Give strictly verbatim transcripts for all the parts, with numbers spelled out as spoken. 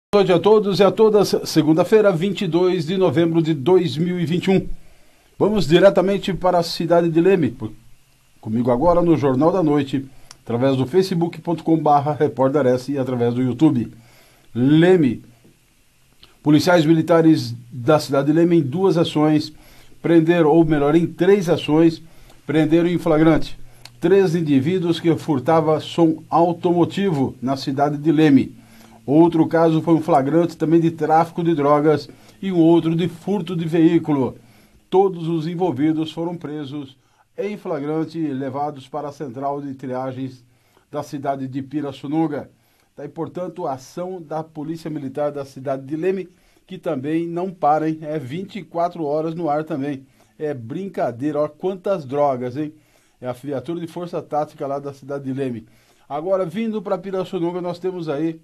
Boa noite a todos e a todas. Segunda-feira, vinte e dois de novembro de dois mil e vinte e um. Vamos diretamente para a cidade de Leme. Comigo agora no Jornal da Noite, através do facebook ponto com barra repórter S e através do YouTube. Leme. Policiais militares da cidade de Leme em duas ações prenderam, ou melhor, em três ações, prenderam em flagrante três indivíduos que furtavam som automotivo na cidade de Leme. Outro caso foi um flagrante também de tráfico de drogas e um outro de furto de veículo. Todos os envolvidos foram presos em flagrante e levados para a central de triagens da cidade de Pirassununga. Daí, portanto, a ação da Polícia Militar da cidade de Leme, que também não parem, é vinte e quatro horas no ar também. É brincadeira, olha quantas drogas, hein? É a viatura de força tática lá da cidade de Leme. Agora, vindo para Pirassununga, nós temos aí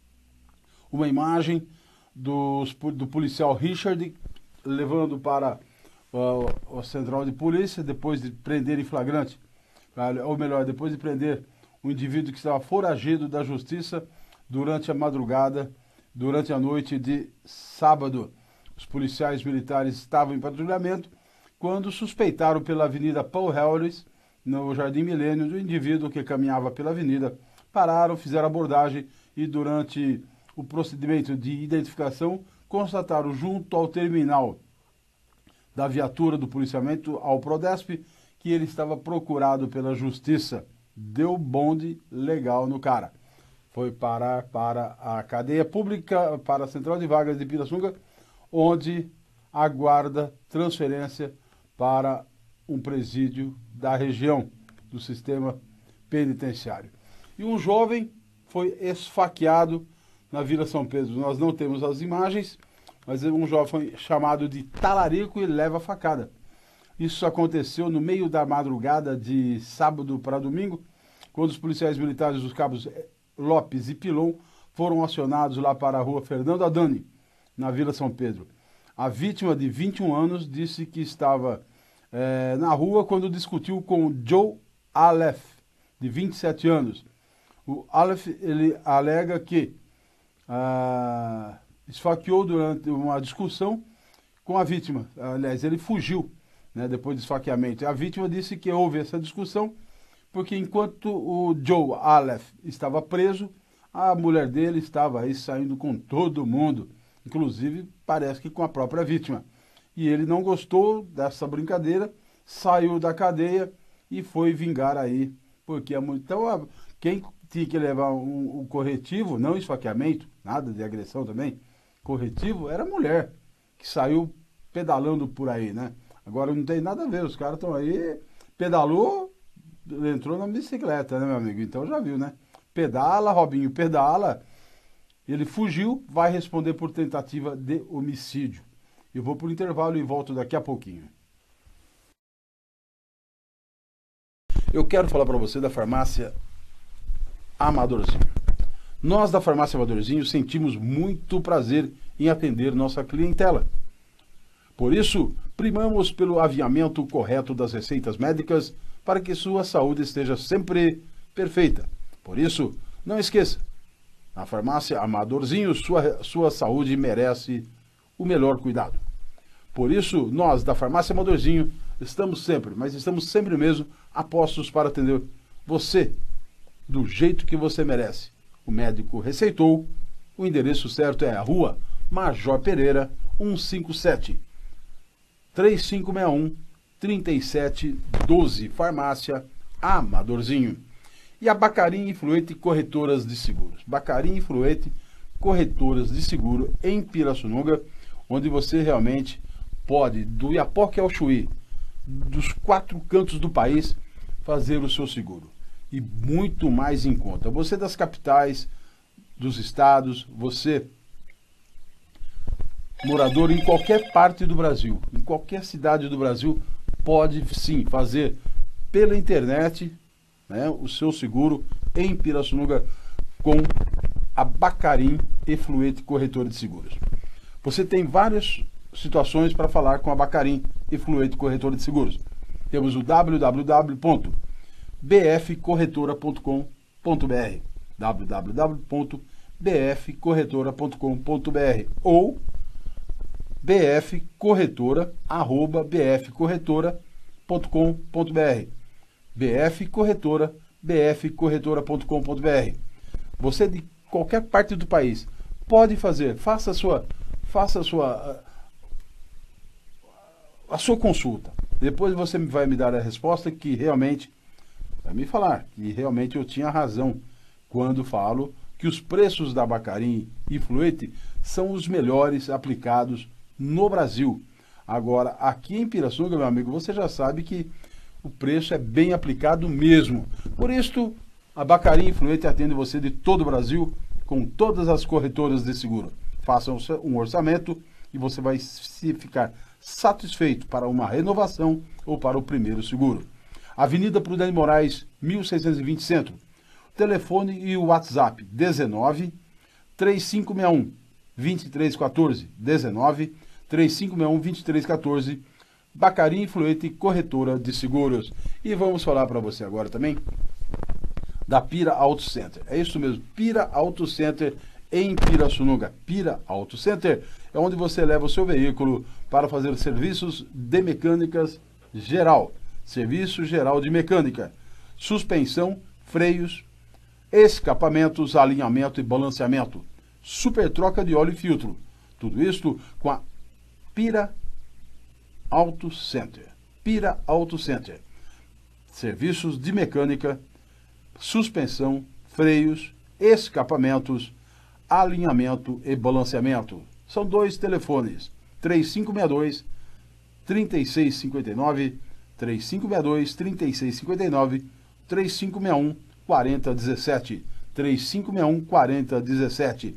uma imagem dos, do policial Richard levando para uh, a central de polícia, depois de prender em flagrante, ou melhor, depois de prender um indivíduo que estava foragido da justiça durante a madrugada, durante a noite de sábado. Os policiais militares estavam em patrulhamento quando suspeitaram pela Avenida Paul Harris, no Jardim Milênio, do indivíduo que caminhava pela avenida. Pararam, fizeram abordagem e durante o procedimento de identificação, constataram junto ao terminal da viatura do policiamento ao Prodesp que ele estava procurado pela justiça. Deu bonde legal no cara. Foi parar para a cadeia pública, para a central de vagas de Pirassununga, onde aguarda transferência para um presídio da região do sistema penitenciário. E um jovem foi esfaqueado na Vila São Pedro. Nós não temos as imagens, mas um jovem chamado de talarico e leva facada. Isso aconteceu no meio da madrugada de sábado para domingo, quando os policiais militares dos cabos Lopes e Pilon foram acionados lá para a rua Fernando Adani, na Vila São Pedro. A vítima, de vinte e um anos, disse que estava é, na rua quando discutiu com Joe Aleph, de vinte e sete anos. O Aleph, ele alega que Ah, esfaqueou durante uma discussão com a vítima. Aliás, ele fugiu, né, depois do esfaqueamento. A vítima disse que houve essa discussão porque enquanto o Joe Aleph estava preso, a mulher dele estava aí saindo com todo mundo, inclusive parece que com a própria vítima. E ele não gostou dessa brincadeira, saiu da cadeia e foi vingar aí, porque a mulher... Então, quem tinha que levar um, um corretivo, não esfaqueamento, nada de agressão também, corretivo, era a mulher, que saiu pedalando por aí, né? Agora não tem nada a ver, os caras estão aí, pedalou, entrou na bicicleta, né, meu amigo? Então já viu, né? Pedala, Robinho, pedala, ele fugiu, vai responder por tentativa de homicídio. Eu vou por intervalo e volto daqui a pouquinho. Eu quero falar para você da farmácia Amadorzinho. Nós da farmácia Amadorzinho sentimos muito prazer em atender nossa clientela. Por isso, primamos pelo aviamento correto das receitas médicas para que sua saúde esteja sempre perfeita. Por isso, não esqueça, na farmácia Amadorzinho, sua, sua saúde merece o melhor cuidado. Por isso, nós da farmácia Amadorzinho estamos sempre, mas estamos sempre mesmo apostos para atender você do jeito que você merece. O médico receitou, o endereço certo é a rua Major Pereira, cento e cinquenta e sete, três cinco seis um, três sete um dois, farmácia Amadorzinho. E a Bacarim Influente Corretoras de Seguros. Bacarim Influente Corretoras de Seguro em Pirassununga, onde você realmente pode, do Iapoque ao Chuí, dos quatro cantos do país, fazer o seu seguro. E muito mais em conta. Você das capitais, dos estados, você morador em qualquer parte do Brasil, em qualquer cidade do Brasil, pode sim fazer pela internet, né, o seu seguro em Pirassununga com a Bacarim Influente Corretora de Seguros. Você tem várias situações para falar com a Bacarim Influente Corretora de Seguros. Temos o w w w ponto b f corretora ponto com ponto b r w w w ponto b f corretora ponto com ponto b r ou bfcorretora arroba bfcorretora ponto com ponto b r. bfcorretora, bfcorretora ponto com ponto b r. Você de qualquer parte do país pode fazer, faça a sua, faça a sua, a sua consulta. Depois você vai me dar a resposta que realmente vai me falar que realmente eu tinha razão quando falo que os preços da Bacarim e Fluete são os melhores aplicados no Brasil. Agora, aqui em Pirassununga, meu amigo, você já sabe que o preço é bem aplicado mesmo. Por isso, a Bacarim e Fluete atende você de todo o Brasil com todas as corretoras de seguro. Faça um orçamento e você vai se ficar satisfeito para uma renovação ou para o primeiro seguro. Avenida Prudente Moraes, mil seiscentos e vinte Centro. Telefone e o WhatsApp dezenove, três cinco seis um, dois três um quatro, dezenove, três cinco seis um, dois três um quatro, Bacarim e Fluete, corretora de seguros. E vamos falar para você agora também da Pira Auto Center. É isso mesmo, Pira Auto Center em Pirassununga. Pira Auto Center é onde você leva o seu veículo para fazer serviços de mecânicas geral. Serviço geral de mecânica, suspensão, freios, escapamentos, alinhamento e balanceamento, super troca de óleo e filtro. Tudo isso com a Pira Auto Center. Pira Auto Center. Serviços de mecânica, suspensão, freios, escapamentos, alinhamento e balanceamento. São dois telefones, três cinco seis dois, três seis cinco nove, três cinco seis dois, três seis cinco nove, três cinco seis um, quatro zero um sete, três cinco seis um, quatro zero um sete.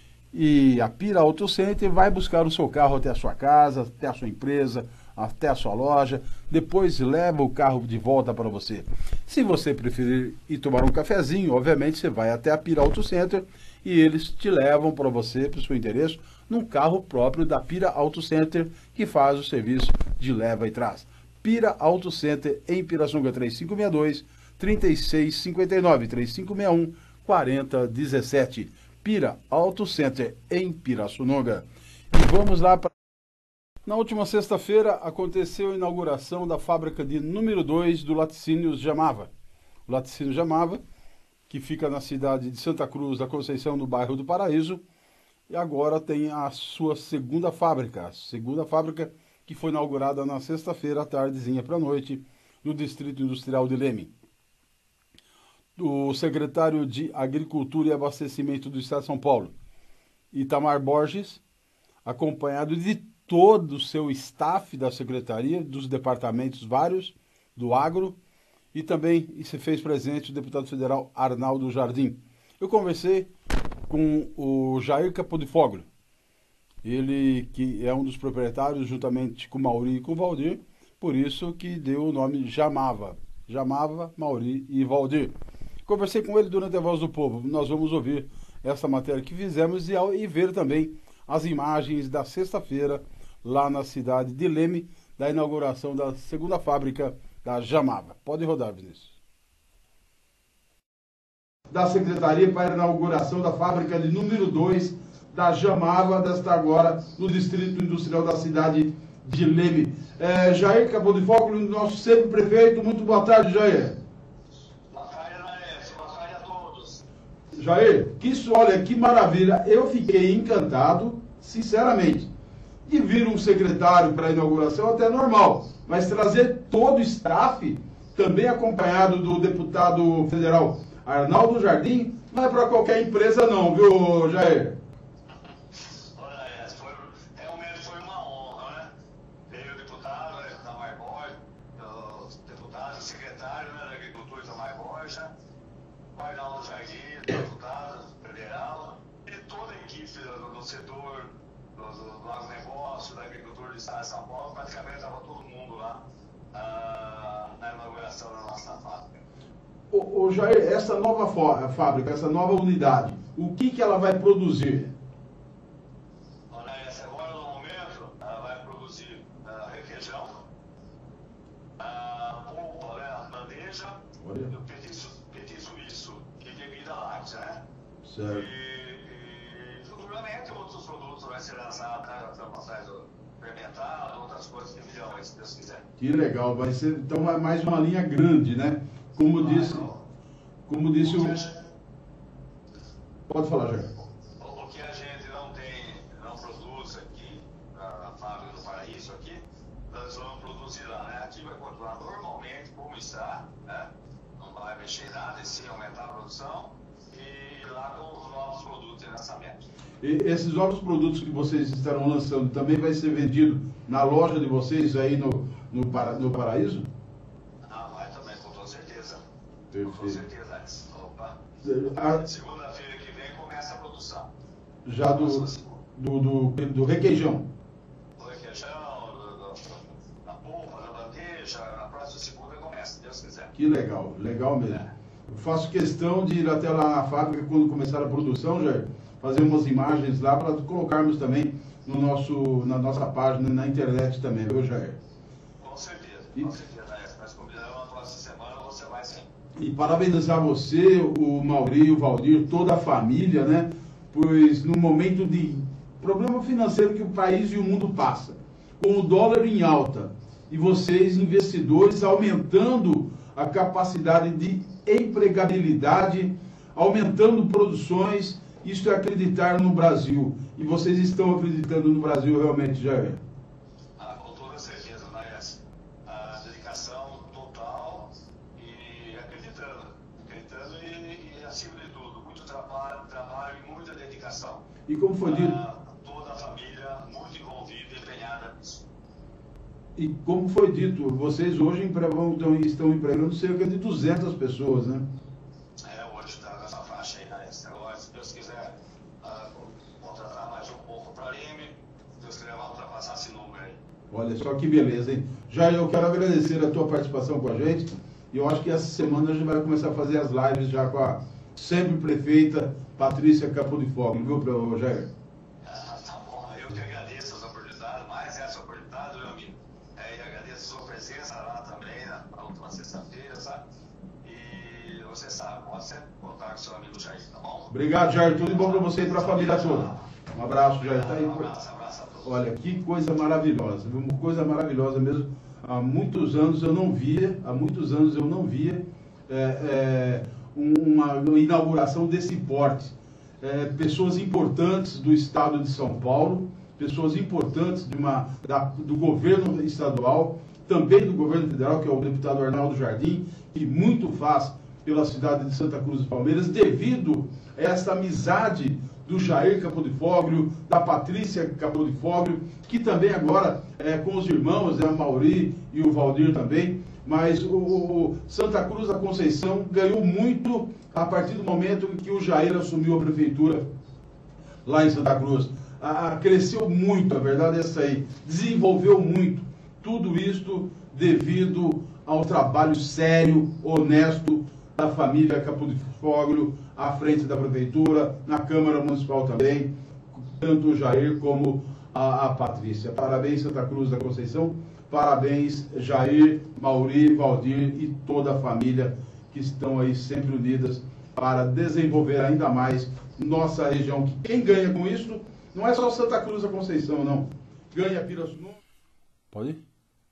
E a Pira Auto Center vai buscar o seu carro até a sua casa, até a sua empresa, até a sua loja, depois leva o carro de volta para você. Se você preferir ir tomar um cafezinho, obviamente você vai até a Pira Auto Center e eles te levam para você, para o seu endereço, num carro próprio da Pira Auto Center, que faz o serviço de leva e trás. Pira Auto Center em Pirassununga, três cinco seis dois, três seis cinco nove, três cinco seis um, quatro zero um sete. Pira Auto Center em Pirassununga. E vamos lá para... Na última sexta-feira aconteceu a inauguração da fábrica de número dois do Laticínios Jamava. O Laticínio Jamava, que fica na cidade de Santa Cruz da Conceição, no bairro do Paraíso, e agora tem a sua segunda fábrica, a segunda fábrica que foi inaugurada na sexta-feira, à tardezinha para a noite, no Distrito Industrial de Leme. O secretário de Agricultura e Abastecimento do Estado de São Paulo, Itamar Borges, acompanhado de todo o seu staff da secretaria, dos departamentos vários, do agro, e também se fez presente o deputado federal Arnaldo Jardim. Eu conversei com o Jair Capodefoglio, ele que é um dos proprietários, juntamente com o Mauri e com o Valdir, por isso que deu o nome Jamava. Jamava, Mauri e Valdir. Conversei com ele durante a Voz do Povo. Nós vamos ouvir essa matéria que fizemos e, e ver também as imagens da sexta-feira lá na cidade de Leme, da inauguração da segunda fábrica da Jamava. Pode rodar, Vinícius. Da Secretaria para a inauguração da fábrica de número dois da Jamava, desta agora no Distrito Industrial da cidade de Leme. É, Jair Capodefoglio, nosso sempre prefeito, muito boa tarde, Jair. Boa tarde, Laércio. Boa tarde a todos. Jair, que isso, olha, que maravilha. Eu fiquei encantado, sinceramente, de vir um secretário para a inauguração, até normal, mas trazer todo o staff, também acompanhado do deputado federal Arnaldo Jardim, não é para qualquer empresa não, viu, Jair? Olha, foi, realmente foi uma honra, né? Veio o deputado, né, Itamar Borges, o deputado, o secretário, né, da Agricultura, Itamar Borges, o Arnaldo Jardim, deputado federal, e toda a equipe do, do setor do, do, do agronegócio, da agricultura do estado de São Paulo, praticamente estava todo mundo lá ah, na inauguração da nossa fábrica. Ô, ô Jair, essa nova fábrica, essa nova unidade, o que, que ela vai produzir? Olha, essa agora no momento, ela vai produzir uh, requeijão, uh, polpa, né, bandeja, e o petit, petit suíço, que é bebida láctea, né? Certo. E, vai ser lançado atrás do fermentado, outras coisas que virão aí, se Deus quiser. Que legal, vai ser então é mais uma linha grande, né? Como Vai, disse, não. como disse o... Seja, Pode falar, Jair. o, o que a gente não tem, não produz aqui, na, na fábrica do Paraíso aqui, nós vamos produzir lá, né? Aqui vai continuar normalmente como está, né? Não vai mexer em nada, e sim aumentar a produção, e lá com os novos produtos de lançamento. E esses novos produtos que vocês estarão lançando também vai ser vendido na loja de vocês aí no, no, para, no Paraíso? Ah, vai também, com toda certeza. Perfeito. Com certeza, Alex. Opa. A, Segunda-feira que vem começa a produção. já do, do, do, do requeijão. Do requeijão, do, do, da polpa, da bandeja, na próxima segunda começa, se Deus quiser. Que legal, legal mesmo. Eu faço questão de ir até lá na fábrica quando começar a produção, Jair, fazer umas imagens lá para colocarmos também no nosso, na nossa página, na internet também, viu, Jair? Com certeza, E- com certeza, Alex. Nós combinamos na próxima semana, você vai sim. E parabenizar você, o Mauri, o Valdir, toda a família, né? Pois no momento de problema financeiro que o país e o mundo passa, com o dólar em alta, e vocês, investidores, aumentando a capacidade de empregabilidade, aumentando produções, isso é acreditar no Brasil. E vocês estão acreditando no Brasil realmente, Jair. Ah, com toda certeza, Alex. A dedicação total e acreditando. Acreditando e, e acima de tudo, muito trabalho, trabalho e muita dedicação. E como foi dito, Ah, toda a família muito envolvida e empenhada nisso. e como foi dito, vocês hoje empregam, estão, estão empregando cerca de duzentas pessoas, né? É, hoje está nessa faixa aí, Alex. Agora, se Deus quiser ah, contratar mais um pouco para a Lime, se Deus quiser, vai ultrapassar esse número aí. Olha só que beleza, hein? Já eu quero agradecer a tua participação com a gente. E eu acho que essa semana a gente vai começar a fazer as lives já com a sempre prefeita Patrícia Capo de Fogo, viu, pro Jair? Ah, tá bom. Eu que agradeço as oportunidades, mais essa oportunidade, meu amigo. É, e agradeço a sua presença lá também, na, na última sexta-feira, sabe? E você sabe, pode sempre contar com seu amigo Jair, tá bom? Obrigado, Jair. Tudo de bom para você e para a família toda. Um abraço, Jair. Tá aí. Um abraço, abraço a todos. Olha, que coisa maravilhosa, viu? Uma coisa maravilhosa mesmo. Há muitos anos eu não via, há muitos anos eu não via é, é, uma, uma inauguração desse porte. É, pessoas importantes do estado de São Paulo, pessoas importantes de uma, da, do governo estadual, também do governo federal, que é o deputado Arnaldo Jardim, que muito faz pela cidade de Santa Cruz dos Palmeiras, devido a essa amizade do Jair Capo de Foglio, da Patrícia Capo de Foglio, que também agora é com os irmãos, né, o Mauri e o Valdir também, mas o, o Santa Cruz da Conceição ganhou muito a partir do momento em que o Jair assumiu a prefeitura lá em Santa Cruz. Ah, cresceu muito, a verdade é essa aí, desenvolveu muito, tudo isto devido ao trabalho sério, honesto da família Capo de Foglio, à frente da prefeitura, na Câmara Municipal também, tanto o Jair como a, a Patrícia. Parabéns, Santa Cruz da Conceição, parabéns, Jair, Mauri, Valdir e toda a família que estão aí sempre unidas para desenvolver ainda mais nossa região. Quem ganha com isso não é só Santa Cruz da Conceição, não. Ganha Pirassununga. Pode ir?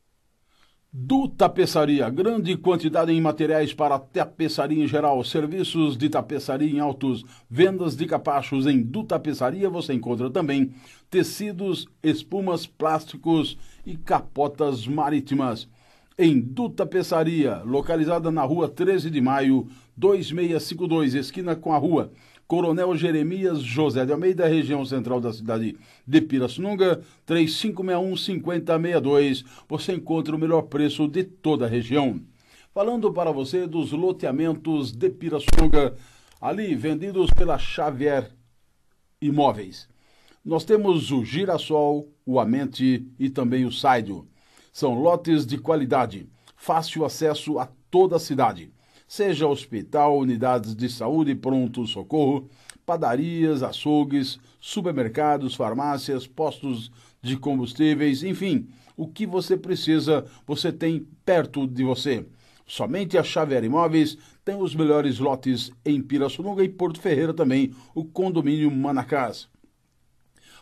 Do Tapeçaria, grande quantidade em materiais para tapeçaria em geral, serviços de tapeçaria em altos, vendas de capachos. Em Do Tapeçaria você encontra também tecidos, espumas, plásticos e capotas marítimas. Em Do Tapeçaria, localizada na rua treze de maio, dois seis cinco dois, esquina com a rua Coronel Jeremias José de Almeida, região central da cidade de Pirassununga, três cinco seis um, cinco zero seis dois. Você encontra o melhor preço de toda a região. Falando para você dos loteamentos de Pirassununga, ali vendidos pela Xavier Imóveis. Nós temos o Girassol, o Amente e também o Saidio. São lotes de qualidade, fácil acesso a toda a cidade. Seja hospital, unidades de saúde, pronto-socorro, padarias, açougues, supermercados, farmácias, postos de combustíveis, enfim, o que você precisa, você tem perto de você. Somente a Xavier Imóveis tem os melhores lotes em Pirassununga e Porto Ferreira também, o condomínio Manacás.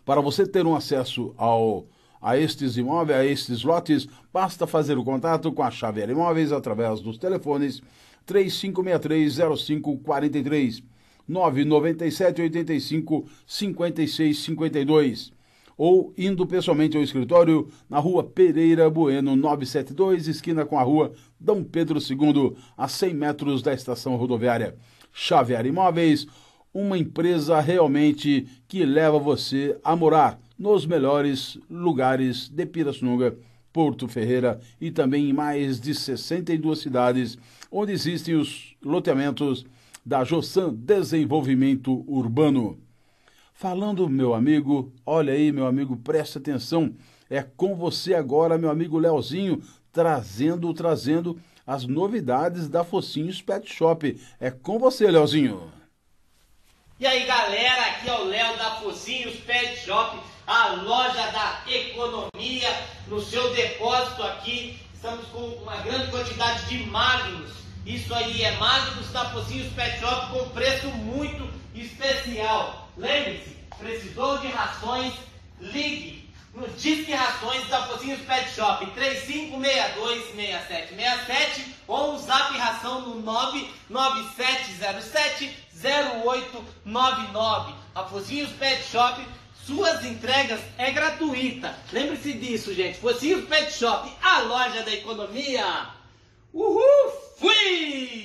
Para você ter um acesso ao, a estes imóveis, a estes lotes, basta fazer o contato com a Xavier Imóveis através dos telefones três cinco seis três, zero cinco quatro três, nove nove sete, oito cinco, cinco seis cinco dois ou indo pessoalmente ao escritório na rua Pereira Bueno novecentos e setenta e dois, esquina com a rua Dom Pedro segundo, a cem metros da estação rodoviária. Xavier Imóveis, uma empresa realmente que leva você a morar nos melhores lugares de Pirassununga, Porto Ferreira e também em mais de sessenta e duas cidades, onde existem os loteamentos da Jossan Desenvolvimento Urbano. Falando, meu amigo, olha aí, meu amigo, presta atenção, é com você agora, meu amigo Leozinho, trazendo, trazendo as novidades da Focinhos Pet Shop. É com você, Leozinho. E aí, galera, aqui é o Léo da Focinhos Pet Shop, a loja da economia. No seu depósito aqui, estamos com uma grande quantidade de Magnus. Isso aí é Magnus da Focinhos Pet Shop com preço muito especial. Lembre-se, precisou de rações, ligue no Disque Rações da Focinhos Pet Shop três cinco seis dois, seis sete seis sete ou um Zap Ração no nove nove sete zero sete zero oito nove nove. A Focinhos Pet Shop, suas entregas é gratuita. Lembre-se disso, gente. Focinhos Pet Shop, a loja da economia. Uhul! Fui!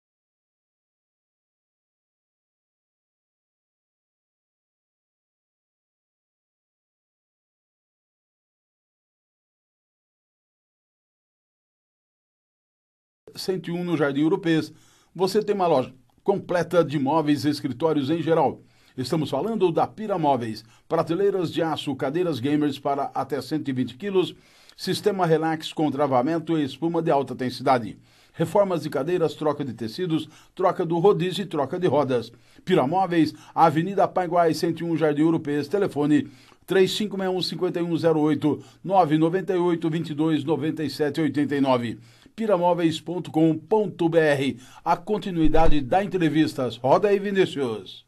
cento e um no Jardim Europeu. Você tem uma loja completa de móveis e escritórios em geral. Estamos falando da Pira Móveis, prateleiras de aço, cadeiras gamers para até cento e vinte quilos, sistema relax com travamento e espuma de alta densidade. Reformas de cadeiras, troca de tecidos, troca do rodízio e troca de rodas. Pira Móveis, Avenida Panguai, cento e um, Jardim Europeu, telefone três cinco seis um, cinco um zero oito, nove nove oito, vinte e dois, noventa e sete, oitenta e nove. piramóveis ponto com ponto br. A continuidade da entrevistas. Roda aí, Vinícius.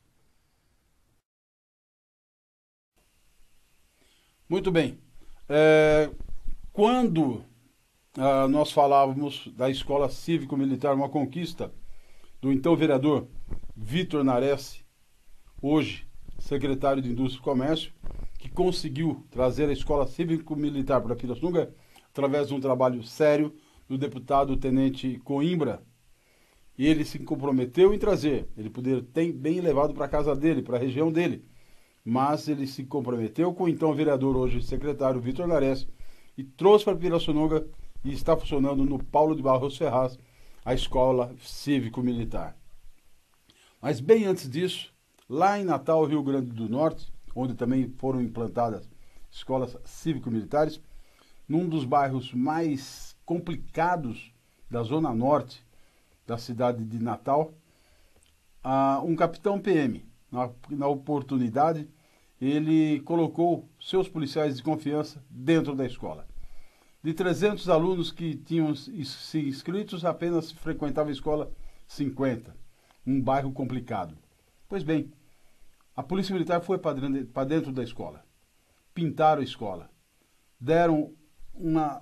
Muito bem. É, quando ah, nós falávamos da Escola Cívico-Militar, uma conquista do então vereador Vitor Nares, hoje secretário de Indústria e Comércio, que conseguiu trazer a Escola Cívico-Militar para Pirassununga através de um trabalho sério do deputado Tenente Coimbra, e ele se comprometeu em trazer, ele poderia ter bem levado para a casa dele, para a região dele, mas ele se comprometeu com o então vereador, hoje secretário, Vitor Nares, e trouxe para Pirassununga e está funcionando no Paulo de Barros Ferraz, a Escola Cívico-Militar. Mas bem antes disso, lá em Natal, Rio Grande do Norte, onde também foram implantadas escolas cívico-militares, num dos bairros mais complicados da zona norte da cidade de Natal, uh, um capitão P M, na, na oportunidade, ele colocou seus policiais de confiança dentro da escola. De trezentos alunos que tinham se inscritos, apenas frequentava a escola cinquenta, um bairro complicado. Pois bem, a Polícia Militar foi para dentro da escola, pintaram a escola, deram uma,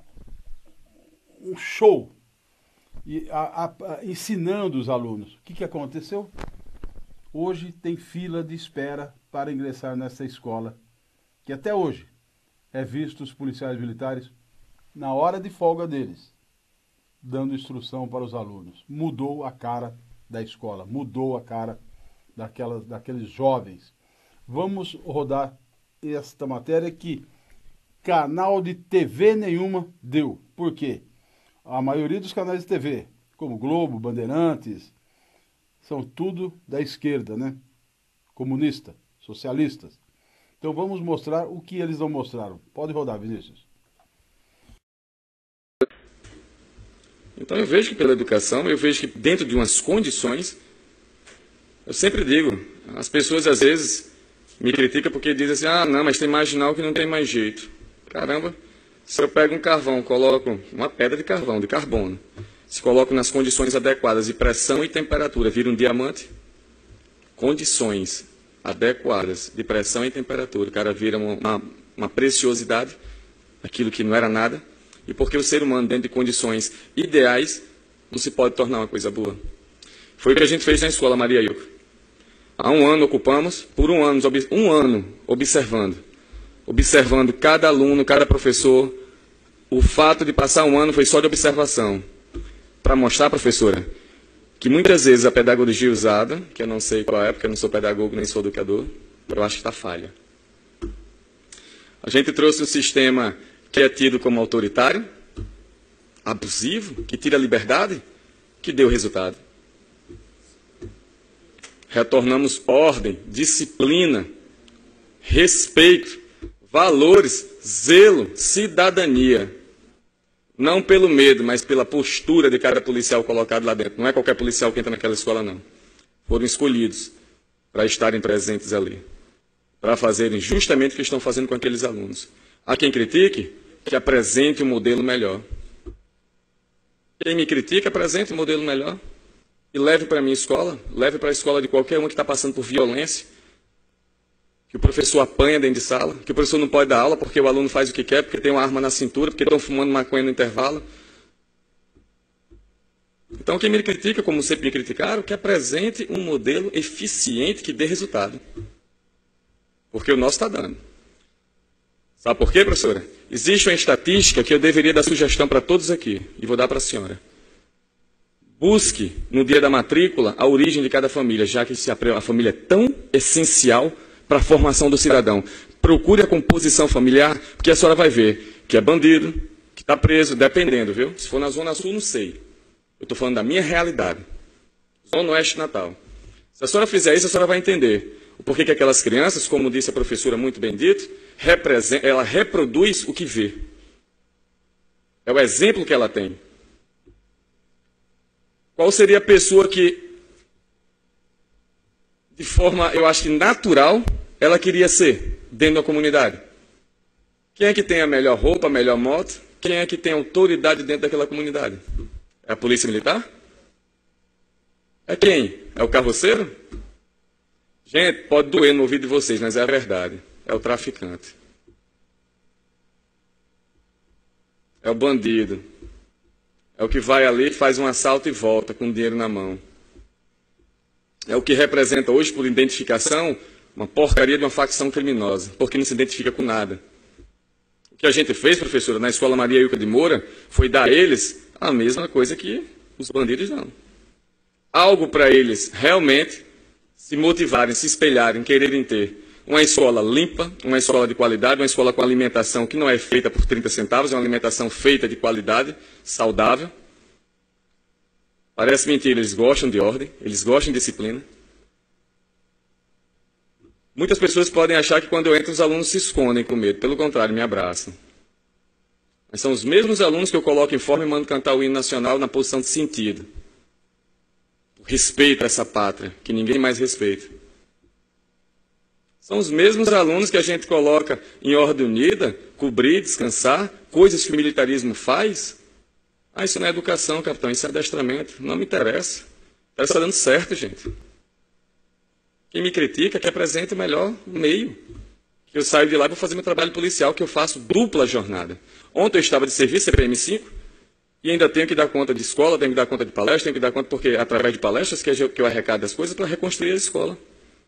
um show, e, a, a, ensinando os alunos. O que, que aconteceu? Hoje tem fila de espera para ingressar nessa escola, que até hoje é visto os policiais militares na hora de folga deles, dando instrução para os alunos. Mudou a cara da escola, mudou a cara daquelas, daqueles jovens. Vamos rodar esta matéria que canal de T V nenhuma deu. Por quê? A maioria dos canais de T V, como Globo, Bandeirantes, são tudo da esquerda, né? Comunista, socialistas. Então vamos mostrar o que eles não mostraram. Pode rodar, Vinícius. Então eu vejo que pela educação, eu vejo que dentro de umas condições, eu sempre digo, as pessoas às vezes me criticam porque dizem assim, ah não, mas tem marginal que não tem mais jeito. Caramba, se eu pego um carvão, coloco uma pedra de carvão, de carbono, se coloco nas condições adequadas de pressão e temperatura, vira um diamante. Condições adequadas de pressão e temperatura. O cara vira uma, uma preciosidade, aquilo que não era nada, e porque o ser humano, dentro de condições ideais, não se pode tornar uma coisa boa. Foi o que a gente fez na escola Maria Ilka. Há um ano ocupamos, por um ano, um ano observando, observando cada aluno, cada professor. O fato de passar um ano foi só de observação, para mostrar, professora, que muitas vezes a pedagogia usada, que eu não sei qual é, porque eu não sou pedagogo nem sou educador, eu acho que está falha. A gente trouxe um sistema que é tido como autoritário, abusivo, que tira a liberdade, que deu resultado. Retornamos ordem, disciplina, respeito, valores, zelo, cidadania. Não pelo medo, mas pela postura de cada policial colocado lá dentro. Não é qualquer policial que entra naquela escola, não. Foram escolhidos para estarem presentes ali, para fazerem justamente o que estão fazendo com aqueles alunos. Há quem critique, que apresente um modelo melhor. Quem me critica, apresente um modelo melhor. E leve para a minha escola, leve para a escola de qualquer um que está passando por violência, que o professor apanha dentro de sala, que o professor não pode dar aula porque o aluno faz o que quer, porque tem uma arma na cintura, porque estão fumando maconha no intervalo. Então, quem me critica, como sempre me criticaram, que apresente um modelo eficiente que dê resultado. Porque o nosso está dando. Sabe por quê, professora? Existe uma estatística que eu deveria dar sugestão para todos aqui, e vou dar para a senhora. Busque, no dia da matrícula, a origem de cada família, já que a família é tão essencial para a formação do cidadão. Procure a composição familiar, porque a senhora vai ver que é bandido, que está preso, dependendo, viu? Se for na Zona Sul, não sei. Eu estou falando da minha realidade. Zona Oeste de Natal. Se a senhora fizer isso, a senhora vai entender o porquê que aquelas crianças, como disse a professora muito bem dito, ela reproduz o que vê. É o exemplo que ela tem. Qual seria a pessoa que, de forma, eu acho que natural, ela queria ser dentro da comunidade? Quem é que tem a melhor roupa, a melhor moto? Quem é que tem autoridade dentro daquela comunidade? É a polícia militar? É quem? É o carroceiro? Gente, pode doer no ouvido de vocês, mas é a verdade. É o traficante. É o bandido. É o que vai ali, faz um assalto e volta com dinheiro na mão. É o que representa hoje, por identificação, uma porcaria de uma facção criminosa, porque não se identifica com nada. O que a gente fez, professora, na Escola Maria Ilka de Moura, foi dar a eles a mesma coisa que os bandidos dão. Algo para eles realmente se motivarem, se espelharem, quererem ter uma escola limpa, uma escola de qualidade, uma escola com alimentação que não é feita por trinta centavos, é uma alimentação feita de qualidade, saudável. Parece mentira, eles gostam de ordem, eles gostam de disciplina. Muitas pessoas podem achar que quando eu entro os alunos se escondem com medo, pelo contrário, me abraçam. Mas são os mesmos alunos que eu coloco em forma e mando cantar o hino nacional na posição de sentido. Respeito a essa pátria, que ninguém mais respeita. São os mesmos alunos que a gente coloca em ordem unida, cobrir, descansar, coisas que o militarismo faz. Ah, isso não é educação, capitão, isso é adestramento. Não me interessa. Está dando certo, gente. Quem me critica, que apresente o melhor meio. Que eu saio de lá para fazer meu trabalho policial, que eu faço dupla jornada. Ontem eu estava de serviço, C P M cinco, e ainda tenho que dar conta de escola, tenho que dar conta de palestra, tenho que dar conta, porque através de palestras que eu, que eu arrecado as coisas para reconstruir a escola.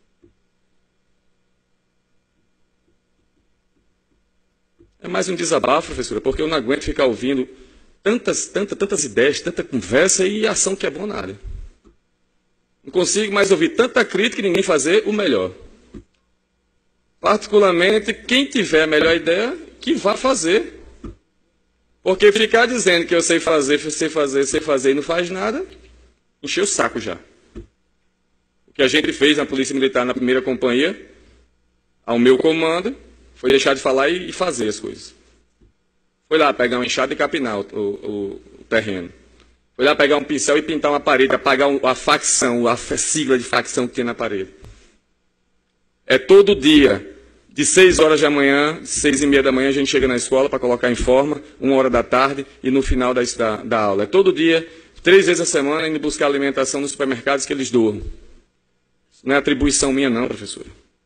É mais um desabafo, professora, porque eu não aguento ficar ouvindo tantas, tantas, tantas ideias, tanta conversa e ação que é bom nada. Não consigo mais ouvir tanta crítica e ninguém fazer o melhor. Particularmente, quem tiver a melhor ideia, que vá fazer. Porque ficar dizendo que eu sei fazer, sei fazer, sei fazer e não faz nada, encheu o saco já. O que a gente fez na Polícia Militar na primeira companhia, ao meu comando, foi deixar de falar e fazer as coisas. Foi lá pegar um enxada e capinar o, o, o terreno. Foi lá pegar um pincel e pintar uma parede, apagar a facção, a sigla de facção que tem na parede. É todo dia, de seis horas da manhã, seis e meia da manhã, a gente chega na escola para colocar em forma, uma hora da tarde e no final da, da, da aula. É todo dia, três vezes a semana, indo buscar alimentação nos supermercados que eles doam. Isso não é atribuição minha não, professora.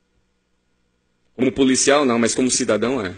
Como policial, não, mas como cidadão, é.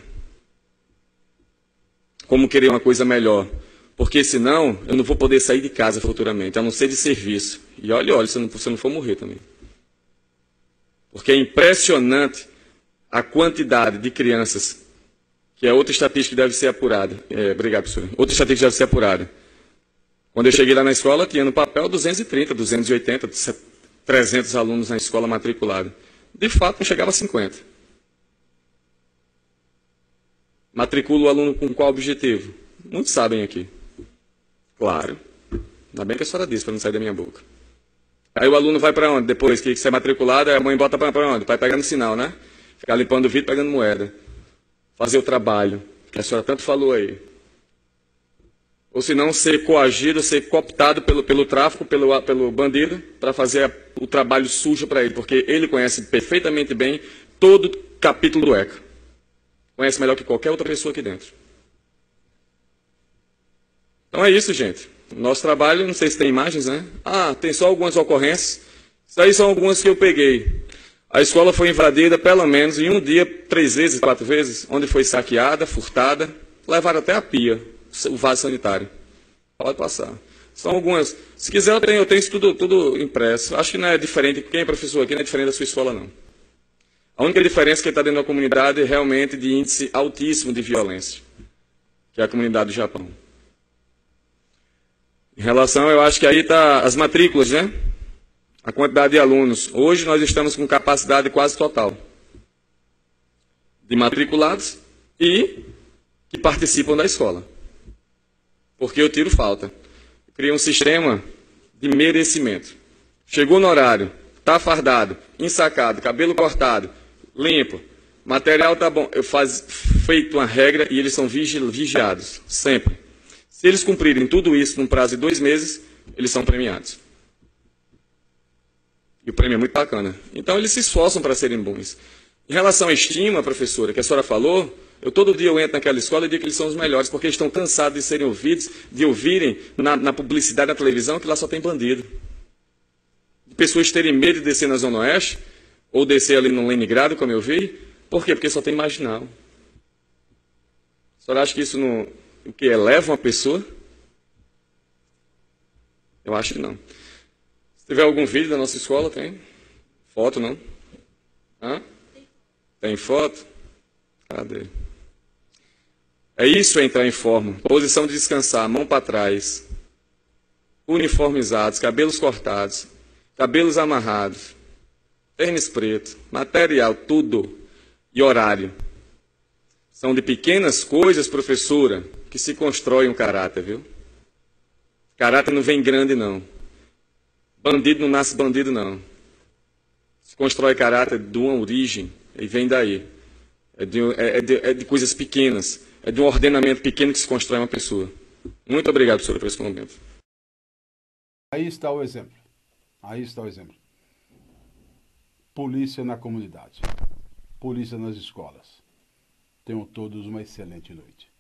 Como querer uma coisa melhor. Porque senão, eu não vou poder sair de casa futuramente, a não ser de serviço. E olha, olha, se eu não, se eu não for morrer também. Porque é impressionante a quantidade de crianças, que é outra estatística que deve ser apurada. É, obrigado, professor. Outra estatística que deve ser apurada. Quando eu cheguei lá na escola, tinha no papel duzentos e trinta, duzentos e oitenta, trezentos alunos na escola matriculados. De fato, não chegava a cinquenta. Matricula o aluno com qual objetivo? Muitos sabem aqui. Claro. Ainda bem que a senhora disse, para não sair da minha boca. Aí o aluno vai para onde? Depois que você é matriculado, a mãe bota para onde? Vai pegando sinal, né? Ficar limpando o vidro, pegando moeda. Fazer o trabalho, que a senhora tanto falou aí. Ou se não, ser coagido, ser cooptado pelo, pelo tráfico, pelo, pelo bandido, para fazer a, o trabalho sujo para ele, porque ele conhece perfeitamente bem todo o capítulo do ECA. Conhece melhor que qualquer outra pessoa aqui dentro. Então é isso, gente. Nosso trabalho, não sei se tem imagens, né? Ah, tem só algumas ocorrências. Isso aí são algumas que eu peguei. A escola foi invadida, pelo menos, em um dia, três vezes, quatro vezes, onde foi saqueada, furtada, levaram até a pia, o vaso sanitário. Pode passar. São algumas. Se quiser, eu tenho, eu tenho isso tudo, tudo impresso. Acho que não é diferente, quem é professor aqui não é diferente da sua escola, não. A única diferença é que está dentro da comunidade é realmente de índice altíssimo de violência, que é a comunidade do Japão. Em relação, eu acho que aí está as matrículas, né? A quantidade de alunos. Hoje nós estamos com capacidade quase total de matriculados e que participam da escola. Porque eu tiro falta. Eu criei um sistema de merecimento. Chegou no horário, está fardado, ensacado, cabelo cortado, limpo, material está bom. Eu faço feito uma regra e eles são vigi vigiados, sempre. Se eles cumprirem tudo isso num prazo de dois meses, eles são premiados. E o prêmio é muito bacana. Então, eles se esforçam para serem bons. Em relação à estima, professora, que a senhora falou, eu todo dia eu entro naquela escola e digo que eles são os melhores, porque eles estão cansados de serem ouvidos, de ouvirem na, na publicidade, na televisão, que lá só tem bandido. De pessoas terem medo de descer na Zona Oeste, ou descer ali no Leningrado, como eu vi. Por quê? Porque só tem marginal. A senhora acha que isso não, o que eleva uma pessoa? Eu acho que não. Se tiver algum vídeo da nossa escola, tem? Foto, não? Hã? Tem foto? Cadê? É isso, é entrar em forma. Posição de descansar, mão para trás. Uniformizados, cabelos cortados, cabelos amarrados, tênis preto, material, tudo. E horário. São de pequenas coisas, professora, que se constrói um caráter, viu? Caráter não vem grande, não. Bandido não nasce bandido, não. Se constrói caráter de uma origem, e vem daí. É de, é, de, é de coisas pequenas. É de um ordenamento pequeno que se constrói uma pessoa. Muito obrigado, professora, por esse momento. Aí está o exemplo. Aí está o exemplo. Polícia na comunidade. Polícia nas escolas. Tenham todos uma excelente noite.